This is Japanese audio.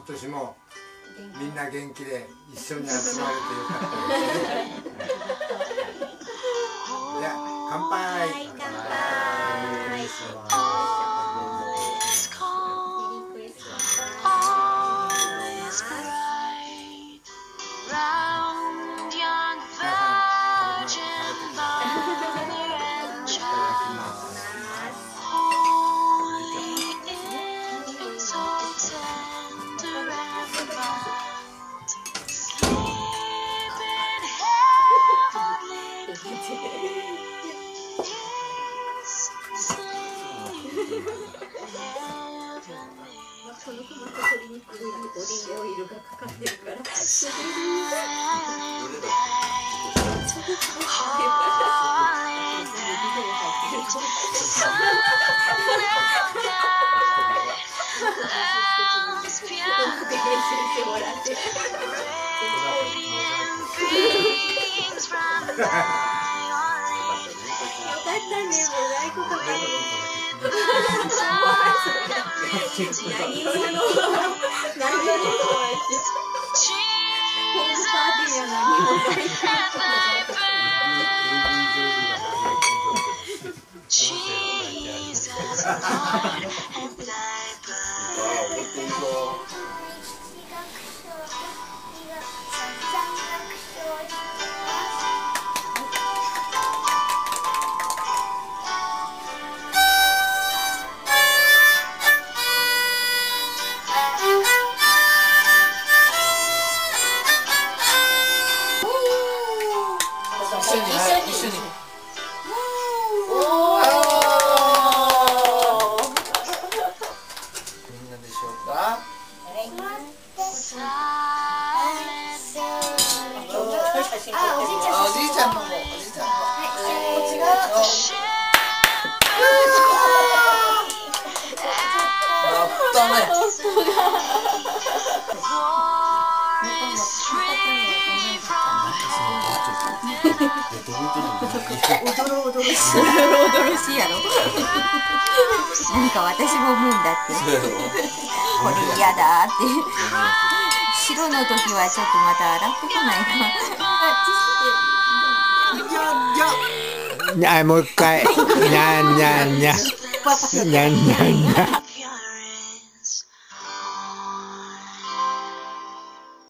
今年もみんな元気で一緒に集まれてよかったですね。じゃあ乾杯。 乾杯。そのトマト鶏肉にオリーブオイルがかかってるから。おどろおどろしいやろ。なんか私も思うんだって。これ嫌だって。白の時はちょっとまた洗ってこないか。 もう一回。にゃんにゃんにゃん。にゃんにゃんにゃん。